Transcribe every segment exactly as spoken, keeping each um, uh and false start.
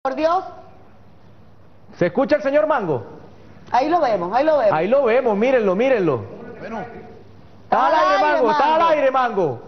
Por Dios, ¿Se escucha el señor Mango? ahí lo vemos, ahí lo vemos. Ahí lo vemos, mírenlo, mírenlo. Bueno, Está al aire, Mango, está al aire, Mango.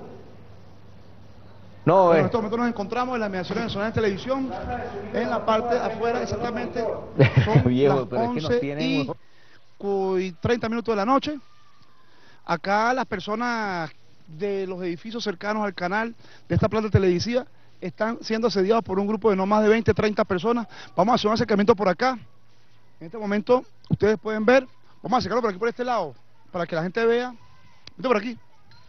No, bueno, en eh. estos momentos nos encontramos en la mediación nacional de televisión, en la parte de afuera, exactamente son Viejo, las pero es que nos once tienen y, unos- cu- y treinta minutos de la noche. Acá las personas de los edificios cercanos al canal de esta planta televisiva están siendo asediados por un grupo de no más de veinte, treinta personas. Vamos a hacer un acercamiento por acá. En este momento ustedes pueden ver, vamos a acercarlo por aquí, por este lado, para que la gente vea. Vente por aquí.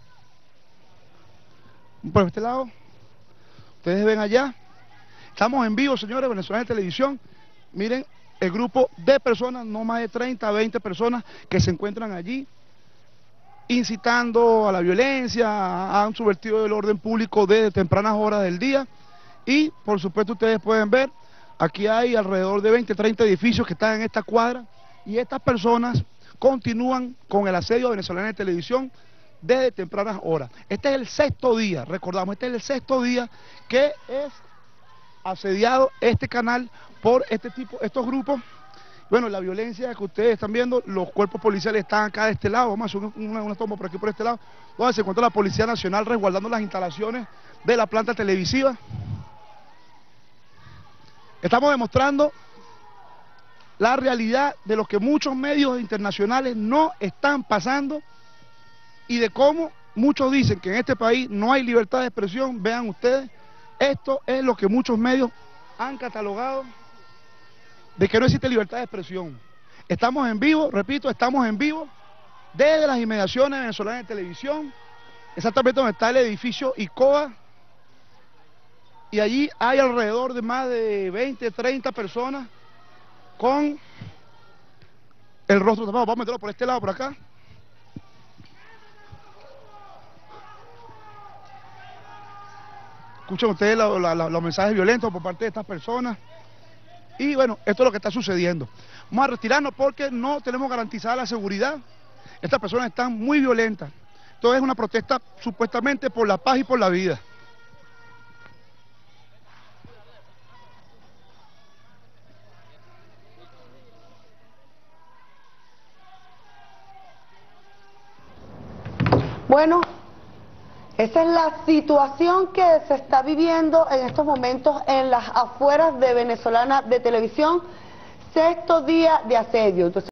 Por este lado. Ustedes ven allá. Estamos en vivo, señores, venezolanos de televisión. Miren el grupo de personas, no más de treinta, veinte personas que se encuentran allí incitando a la violencia, han subvertido el orden público desde tempranas horas del día. Y por supuesto ustedes pueden ver, aquí hay alrededor de veinte, treinta edificios que están en esta cuadra y estas personas continúan con el asedio venezolano de televisión desde tempranas horas. Este es el sexto día, recordamos, este es el sexto día que es asediado este canal por este tipo, estos grupos. Bueno, la violencia que ustedes están viendo, los cuerpos policiales están acá de este lado, vamos a hacer una, una toma por aquí por este lado, donde se encuentra la Policía Nacional resguardando las instalaciones de la planta televisiva. Estamos demostrando la realidad de lo que muchos medios internacionales no están pasando y de cómo muchos dicen que en este país no hay libertad de expresión. Vean ustedes, esto es lo que muchos medios han catalogado de que no existe libertad de expresión. Estamos en vivo, repito, estamos en vivo desde las inmediaciones venezolanas de televisión, exactamente donde está el edificio ICOA, y allí hay alrededor de más de veinte, treinta personas con el rostro tapado. Vamos a meterlo por este lado, por acá. Escuchen ustedes la, la, la, los mensajes violentos por parte de estas personas. Y bueno, esto es lo que está sucediendo. Vamos a retirarnos porque no tenemos garantizada la seguridad. Estas personas están muy violentas. Esto es una protesta supuestamente por la paz y por la vida. Bueno, esa es la situación que se está viviendo en estos momentos en las afueras de Venezolana de Televisión, sexto día de asedio. Entonces,